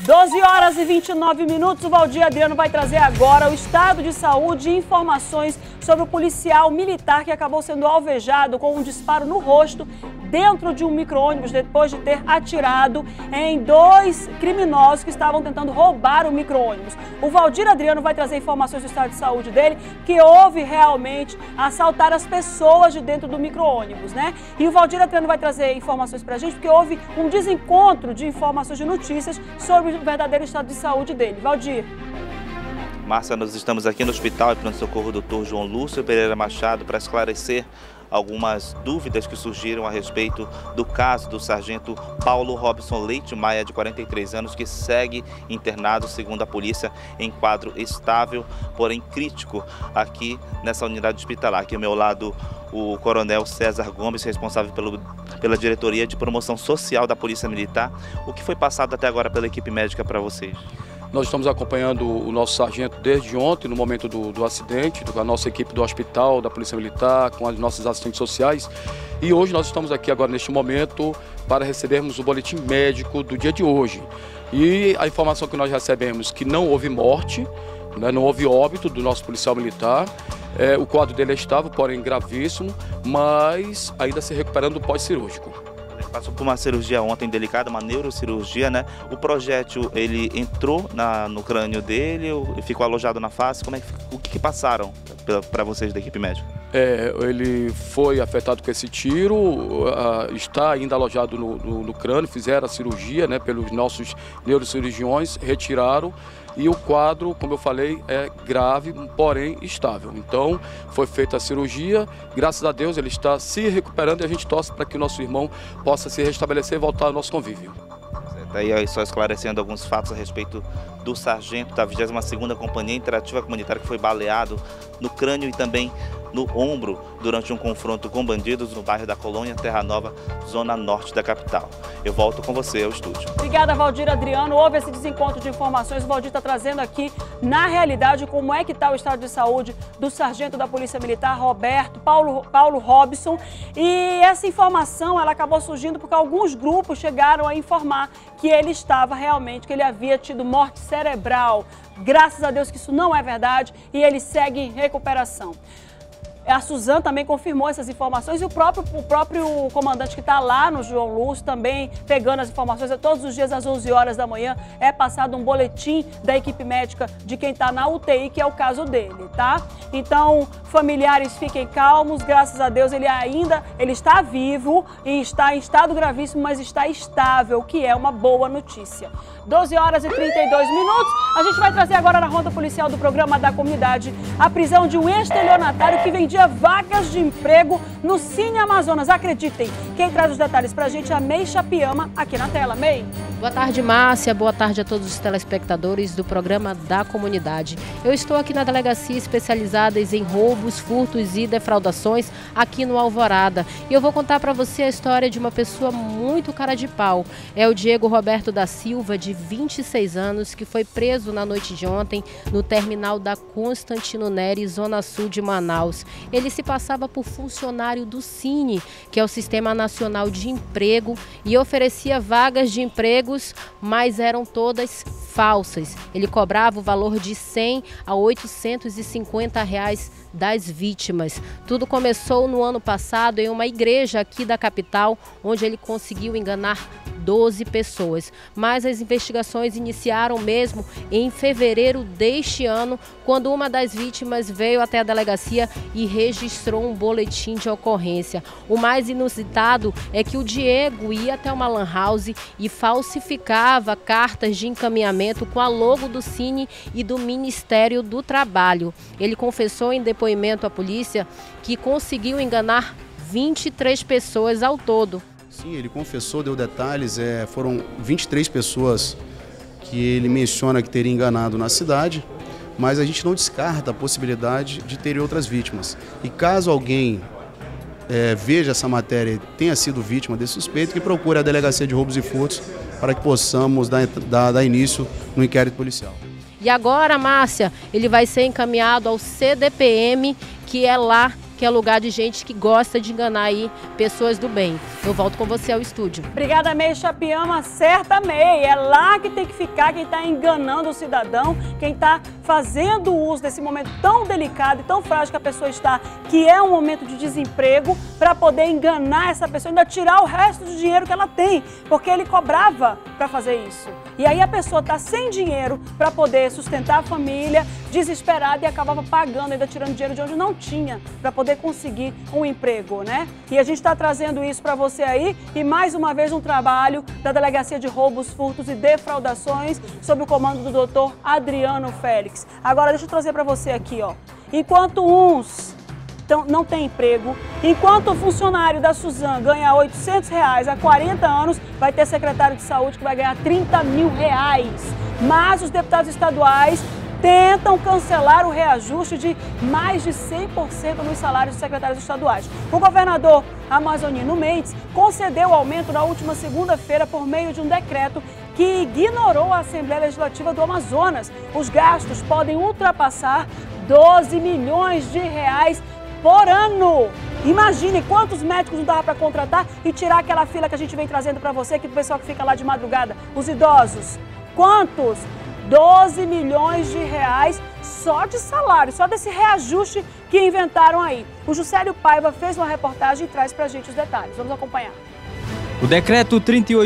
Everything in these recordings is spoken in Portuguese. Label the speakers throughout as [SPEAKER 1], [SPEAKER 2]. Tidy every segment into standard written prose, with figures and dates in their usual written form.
[SPEAKER 1] 12 horas e 29 minutos, o Valdir Adriano vai trazer agora o estado de saúde e informações sobre o policial militar que acabou sendo alvejado com um disparo no rosto dentro de um micro-ônibus depois de ter atirado em dois criminosos que estavam tentando roubar o micro-ônibus. O Valdir Adriano vai trazer informações do estado de saúde dele, que houve realmente assaltar as pessoas de dentro do micro-ônibus, né? E o Valdir Adriano vai trazer informações pra gente, porque houve um desencontro de informações, de notícias sobre o verdadeiro estado de saúde dele. Valdir.
[SPEAKER 2] Márcia, nós estamos aqui no Hospital e Pronto-Socorro Dr. João Lúcio Pereira Machado para esclarecer algumas dúvidas que surgiram a respeito do caso do sargento Paulo Robson Leite Maia, de 43 anos, que segue internado, segundo a polícia, em quadro estável, porém crítico, aqui nessa unidade hospitalar. Aqui ao meu lado, o coronel César Gomes, responsável pela diretoria de promoção social da Polícia Militar. O que foi passado até agora pela equipe médica para vocês?
[SPEAKER 3] Nós estamos acompanhando o nosso sargento desde ontem, no momento do acidente, com a nossa equipe do hospital, da Polícia Militar, com as nossas assistentes sociais. E hoje nós estamos aqui agora neste momento para recebermos o boletim médico do dia de hoje. E a informação que nós recebemos que não houve morte, né, não houve óbito do nosso policial militar. O quadro dele é estável, porém gravíssimo, mas ainda se recuperando do pós-cirúrgico.
[SPEAKER 2] Passou por uma cirurgia ontem delicada, uma neurocirurgia, né? O projétil, ele entrou no crânio dele, ficou alojado na face. O que passaram para vocês da equipe médica?
[SPEAKER 3] Ele foi afetado com esse tiro, está ainda alojado no crânio, fizeram a cirurgia, né, pelos nossos neurocirurgiões, retiraram. E o quadro, como eu falei, é grave, porém estável. Então, foi feita a cirurgia, graças a Deus ele está se recuperando e a gente torce para que o nosso irmão possa se restabelecer e voltar ao nosso convívio.
[SPEAKER 2] Aí só esclarecendo alguns fatos a respeito do sargento da 22ª Companhia Interativa Comunitária, que foi baleado no crânio e também no ombro durante um confronto com bandidos no bairro da Colônia, Terra Nova, zona norte da capital. Eu volto com você ao estúdio.
[SPEAKER 1] Obrigada, Valdir Adriano. Houve esse desencontro de informações. O Valdir está trazendo aqui, na realidade, como é que está o estado de saúde do sargento da Polícia Militar, Paulo Robson. E essa informação, ela acabou surgindo porque alguns grupos chegaram a informar que ele estava realmente, que ele havia tido morte cerebral. Graças a Deus que isso não é verdade e ele segue em recuperação. A Suzana também confirmou essas informações e o próprio comandante que está lá no João Lúcio também pegando as informações. Todos os dias às 11 horas da manhã é passado um boletim da equipe médica de quem está na UTI, que é o caso dele, tá? Então, familiares, fiquem calmos. Graças a Deus ele está vivo e está em estado gravíssimo, mas está estável, que é uma boa notícia. 12 horas e 32 minutos. A gente vai trazer agora na Ronda Policial do Programa da Comunidade a prisão de um estelionatário que vendia vagas de emprego no Cine Amazonas. Acreditem, quem traz os detalhes pra gente é a May Chapiama, aqui na tela. May.
[SPEAKER 4] Boa tarde, Márcia. Boa tarde a todos os telespectadores do Programa da Comunidade. Eu estou aqui na delegacia especializada em roubos, furtos e defraudações aqui no Alvorada. E eu vou contar para você a história de uma pessoa muito cara de pau. É o Diego Roberto da Silva, de 26 anos, que foi preso na noite de ontem no terminal da Constantino Neri, zona sul de Manaus. Ele se passava por funcionário do Cine, que é o Sistema Nacional de Emprego, e oferecia vagas de empregos, mas eram todas falsas. Ele cobrava o valor de R$100 a R$850 das vítimas. Tudo começou no ano passado em uma igreja aqui da capital, onde ele conseguiu enganar 12 pessoas. Mas as investigações iniciaram mesmo em fevereiro deste ano, quando uma das vítimas veio até a delegacia e registrou um boletim de ocorrência. O mais inusitado é que o Diego ia até uma lan house e falsificava cartas de encaminhamento com a logo do Cine e do Ministério do Trabalho. Ele confessou em depoimento à polícia que conseguiu enganar 23 pessoas ao todo.
[SPEAKER 5] Sim, ele confessou, deu detalhes, foram 23 pessoas que ele menciona que teria enganado na cidade, mas a gente não descarta a possibilidade de ter outras vítimas. E caso alguém veja essa matéria e tenha sido vítima desse suspeito, que procure a Delegacia de Roubos e Furtos para que possamos dar início no inquérito policial.
[SPEAKER 4] E agora, Márcia, ele vai ser encaminhado ao CDPM, que é lá que é lugar de gente que gosta de enganar aí pessoas do bem. Eu volto com você ao estúdio.
[SPEAKER 1] Obrigada, May Chapiama. Certa, May. É lá que tem que ficar quem está enganando o cidadão, quem está fazendo uso desse momento tão delicado e tão frágil que a pessoa está, que é um momento de desemprego, para poder enganar essa pessoa e ainda tirar o resto do dinheiro que ela tem, porque ele cobrava para fazer isso. E aí a pessoa está sem dinheiro para poder sustentar a família, desesperada, e acabava pagando, ainda tirando dinheiro de onde não tinha, para poder conseguir um emprego, né? E a gente está trazendo isso para você aí, e mais uma vez um trabalho da Delegacia de Roubos, Furtos e Defraudações, sob o comando do doutor Adriano Félix. Agora deixa eu trazer para você aqui, ó. Enquanto uns não tem emprego, enquanto o funcionário da Suzano ganha R$ 800 há 40 anos, vai ter secretário de saúde que vai ganhar R$30 mil. Mas os deputados estaduais tentam cancelar o reajuste de mais de 100% nos salários dos secretários estaduais. O governador Amazonino Mendes concedeu o aumento na última segunda-feira por meio de um decreto que ignorou a Assembleia Legislativa do Amazonas. Os gastos podem ultrapassar R$12 milhões por ano. Imagine quantos médicos não dava para contratar e tirar aquela fila que a gente vem trazendo para você, que o pessoal que fica lá de madrugada, os idosos. Quantos? R$12 milhões só de salário, só desse reajuste que inventaram aí. O Juscelio Paiva fez uma reportagem e traz para a gente os detalhes. Vamos acompanhar.
[SPEAKER 6] O decreto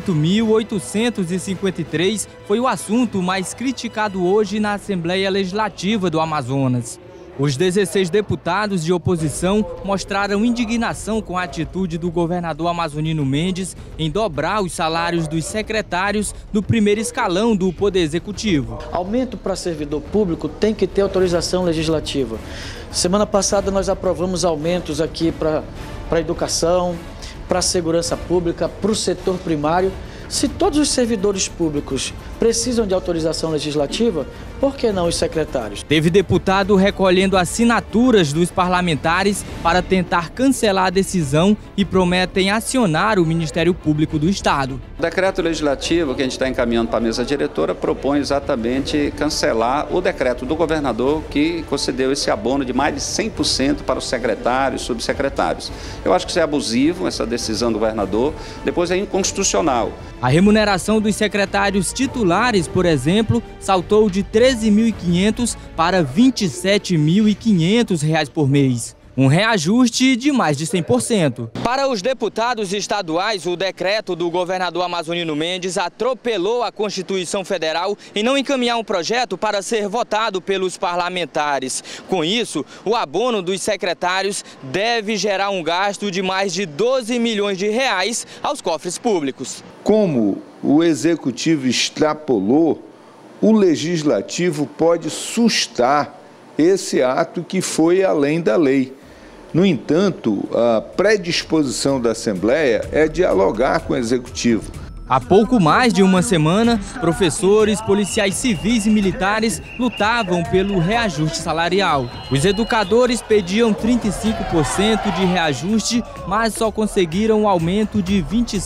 [SPEAKER 6] 38.853 foi o assunto mais criticado hoje na Assembleia Legislativa do Amazonas. Os 16 deputados de oposição mostraram indignação com a atitude do governador Amazonino Mendes em dobrar os salários dos secretários do primeiro escalão do Poder Executivo.
[SPEAKER 7] Aumento para servidor público tem que ter autorização legislativa. Semana passada nós aprovamos aumentos aqui para a educação, para a segurança pública, para o setor primário. Se todos os servidores públicos precisam de autorização legislativa, por que não os secretários?
[SPEAKER 6] Teve deputado recolhendo assinaturas dos parlamentares para tentar cancelar a decisão e prometem acionar o Ministério Público do Estado.
[SPEAKER 8] O decreto legislativo que a gente está encaminhando para a mesa diretora propõe exatamente cancelar o decreto do governador que concedeu esse abono de mais de 100% para os secretários, subsecretários. Eu acho que isso é abusivo, essa decisão do governador, depois é inconstitucional.
[SPEAKER 6] A remuneração dos secretários titulares, por exemplo, saltou de R$ 13.500 para R$ 27.500 por mês. Um reajuste de mais de 100%. Para os deputados estaduais, o decreto do governador Amazonino Mendes atropelou a Constituição Federal em não encaminhar um projeto para ser votado pelos parlamentares. Com isso, o abono dos secretários deve gerar um gasto de mais de R$12 milhões aos cofres públicos.
[SPEAKER 9] Como o Executivo extrapolou, o Legislativo pode sustar esse ato que foi além da lei. No entanto, a predisposição da Assembleia é dialogar com o Executivo.
[SPEAKER 6] Há pouco mais de uma semana, professores, policiais civis e militares lutavam pelo reajuste salarial. Os educadores pediam 35% de reajuste, mas só conseguiram um aumento de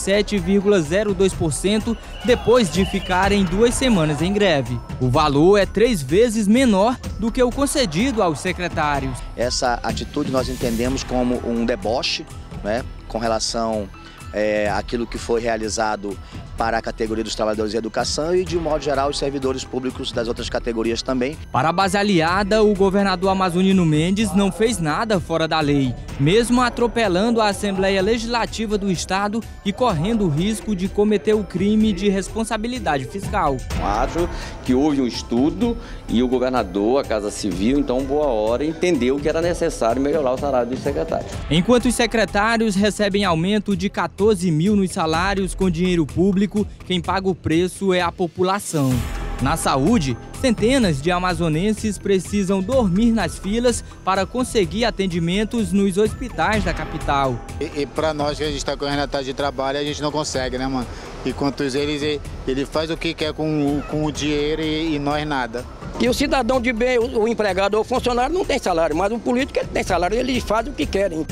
[SPEAKER 6] 27,02% depois de ficarem 2 semanas em greve. O valor é 3 vezes menor do que o concedido aos secretários.
[SPEAKER 10] Essa atitude nós entendemos como um deboche, né, com relação aquilo que foi realizado para a categoria dos trabalhadores de educação e, de um modo geral, os servidores públicos das outras categorias também.
[SPEAKER 6] Para a base aliada, o governador Amazonino Mendes não fez nada fora da lei, mesmo atropelando a Assembleia Legislativa do Estado e correndo o risco de cometer o crime de responsabilidade fiscal.
[SPEAKER 11] Acho que houve um estudo e o governador, a Casa Civil, então, boa hora, entendeu que era necessário melhorar o salário dos secretários.
[SPEAKER 6] Enquanto os secretários recebem aumento de 14 mil nos salários com dinheiro público, quem paga o preço é a população. Na saúde, centenas de amazonenses precisam dormir nas filas para conseguir atendimentos nos hospitais da capital.
[SPEAKER 12] E para nós que a gente está correndo atrás de trabalho, a gente não consegue, né, mano? Enquanto ele faz o que quer com o dinheiro e nós nada.
[SPEAKER 13] E o cidadão de bem, o empregado ou o funcionário não tem salário, mas o político ele tem salário, ele faz o que querem.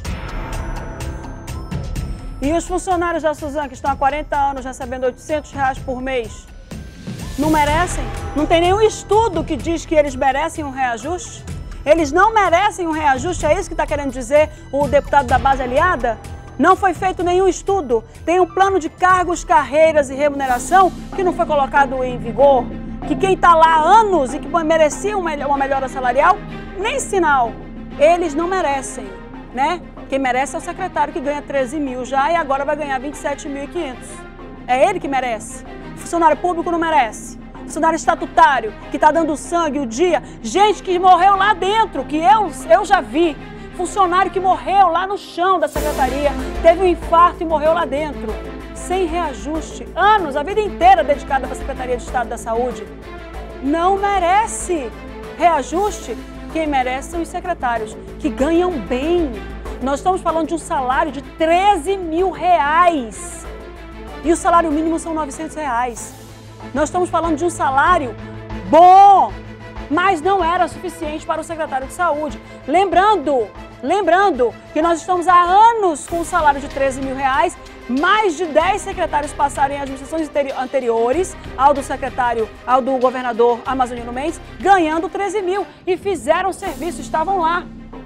[SPEAKER 1] E os funcionários da Suzano, que estão há 40 anos recebendo R$ 800 por mês, não merecem? Não tem nenhum estudo que diz que eles merecem um reajuste? Eles não merecem um reajuste, é isso que está querendo dizer o deputado da base aliada? Não foi feito nenhum estudo. Tem um plano de cargos, carreiras e remuneração que não foi colocado em vigor. Que quem está lá há anos e que merecia uma melhora salarial, nem sinal. Eles não merecem, né? Quem merece é o secretário que ganha 13 mil já e agora vai ganhar 27.500. É ele que merece. Funcionário público não merece. Funcionário estatutário que está dando sangue o dia. Gente que morreu lá dentro, que eu já vi. Funcionário que morreu lá no chão da secretaria, teve um infarto e morreu lá dentro. Sem reajuste. Anos, a vida inteira dedicada para a Secretaria de Estado da Saúde. Não merece reajuste. Quem merece são os secretários, que ganham bem. Nós estamos falando de um salário de 13 mil reais. E o salário mínimo são 900 reais. Nós estamos falando de um salário bom, mas não era suficiente para o secretário de Saúde. Lembrando que nós estamos há anos com um salário de 13 mil reais, mais de 10 secretários passaram em administrações anteriores ao do governador Amazonino Mendes, ganhando 13 mil e fizeram serviço, estavam lá.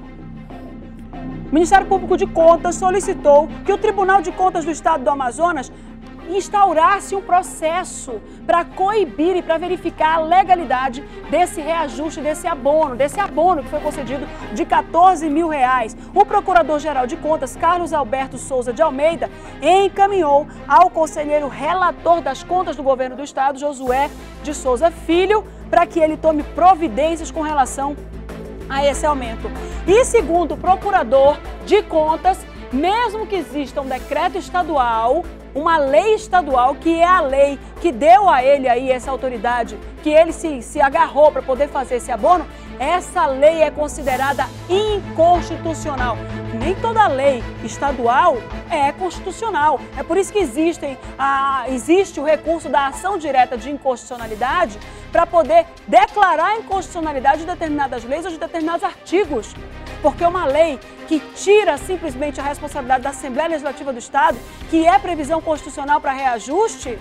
[SPEAKER 1] O Ministério Público de Contas solicitou que o Tribunal de Contas do Estado do Amazonas instaurasse um processo para coibir e para verificar a legalidade desse reajuste, desse abono que foi concedido de 14 mil reais. O Procurador-Geral de Contas, Carlos Alberto Souza de Almeida, encaminhou ao conselheiro relator das contas do governo do estado, Josué de Souza Filho, para que ele tome providências com relação a esse aumento. E segundo o Procurador de Contas, mesmo que exista um decreto estadual, uma lei estadual, que é a lei que deu a ele aí essa autoridade, que ele se agarrou para poder fazer esse abono, essa lei é considerada inconstitucional. Nem toda lei estadual é constitucional. É por isso que existe o recurso da ação direta de inconstitucionalidade para poder declarar a inconstitucionalidade de determinadas leis ou de determinados artigos. Porque uma lei que tira simplesmente a responsabilidade da Assembleia Legislativa do Estado, que é previsão constitucional para reajuste,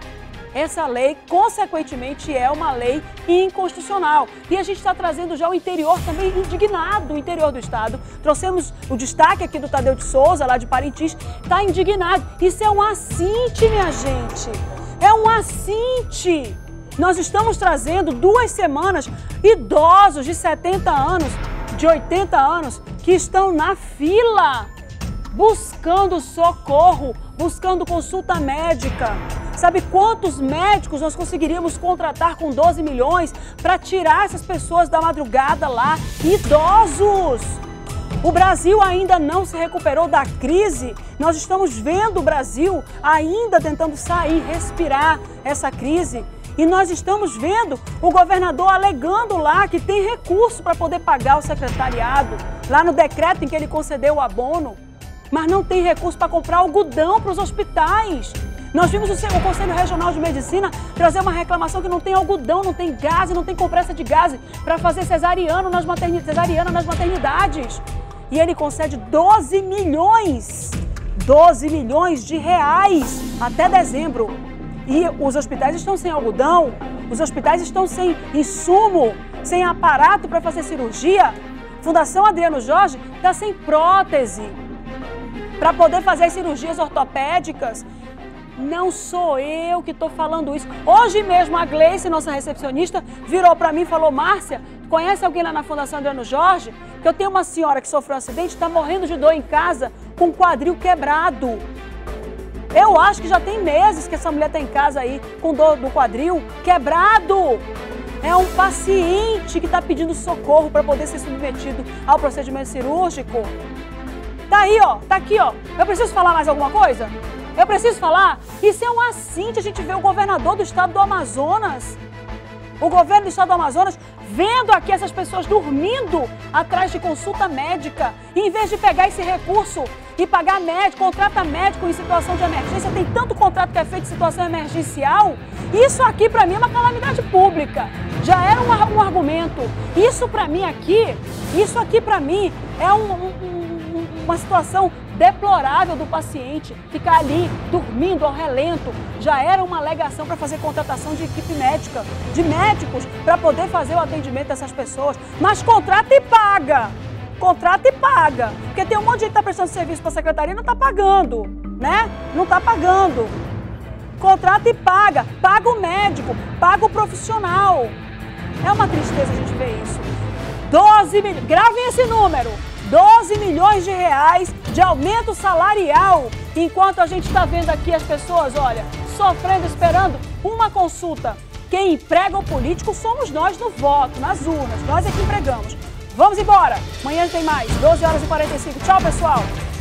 [SPEAKER 1] essa lei, consequentemente, é uma lei inconstitucional. E a gente está trazendo já o interior também indignado, o interior do Estado. Trouxemos o destaque aqui do Tadeu de Souza, lá de Parintins, está indignado. Isso é um assinte, minha gente. É um assinte. Nós estamos trazendo 2 semanas idosos de 70 anos, de 80 anos, que estão na fila, buscando socorro, buscando consulta médica. Sabe quantos médicos nós conseguiríamos contratar com 12 milhões para tirar essas pessoas da madrugada lá? Idosos! O Brasil ainda não se recuperou da crise. Nós estamos vendo o Brasil ainda tentando sair, respirar essa crise. E nós estamos vendo o governador alegando lá que tem recurso para poder pagar o secretariado, lá no decreto em que ele concedeu o abono, mas não tem recurso para comprar algodão para os hospitais. Nós vimos o Conselho Regional de Medicina trazer uma reclamação que não tem algodão, não tem gás, não tem compressa de gás para fazer cesariana nas maternidades. E ele concede 12 milhões de reais até dezembro. E os hospitais estão sem algodão, os hospitais estão sem insumo, sem aparato para fazer cirurgia. Fundação Adriano Jorge está sem prótese para poder fazer as cirurgias ortopédicas. Não sou eu que estou falando isso. Hoje mesmo a Gleice, nossa recepcionista, virou para mim e falou: Márcia, conhece alguém lá na Fundação Adriano Jorge? Que eu tenho uma senhora que sofreu um acidente, está morrendo de dor em casa, com o quadril quebrado. Eu acho que já tem meses que essa mulher está em casa aí, com dor do quadril quebrado. É um paciente que está pedindo socorro para poder ser submetido ao procedimento cirúrgico. Tá aí, ó, tá aqui, ó. Eu preciso falar mais alguma coisa? Eu preciso falar? Isso é um assinte, a gente vê o governador do estado do Amazonas, o governo do estado do Amazonas, vendo aqui essas pessoas dormindo atrás de consulta médica, e em vez de pegar esse recurso e pagar médico, contrata médico em situação de emergência, tem tanto contrato que é feito em situação emergencial. Isso aqui para mim é uma calamidade pública, já era um argumento. Isso aqui para mim é uma situação deplorável do paciente ficar ali dormindo ao relento. Já era uma alegação para fazer contratação de equipe médica, de médicos, para poder fazer o atendimento dessas pessoas. Mas contrata e paga. Contrata e paga. Porque tem um monte de gente que está prestando serviço para a secretaria e não está pagando, né? Não está pagando. Contrata e paga. Paga o médico, paga o profissional. É uma tristeza a gente ver isso. 12 milhões, gravem esse número, 12 milhões de reais de aumento salarial, enquanto a gente está vendo aqui as pessoas, olha, sofrendo, esperando uma consulta. Quem emprega o político somos nós no voto, nas urnas, nós é que empregamos. Vamos embora, amanhã tem mais, 12h45. Tchau, pessoal.